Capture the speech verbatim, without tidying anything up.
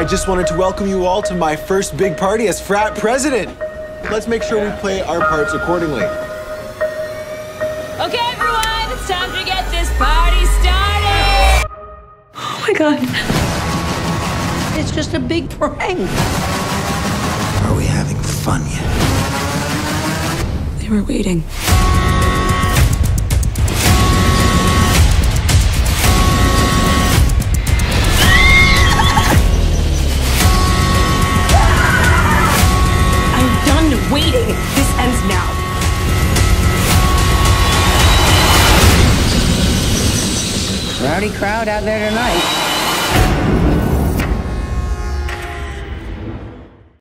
I just wanted to welcome you all to my first big party as frat president. Let's make sure we play our parts accordingly. Okay, everyone, it's time to get this party started. Oh my God. It's just a big prank. Are we having fun yet? They were waiting. I'm done waiting. This ends now. Rowdy crowd out there tonight.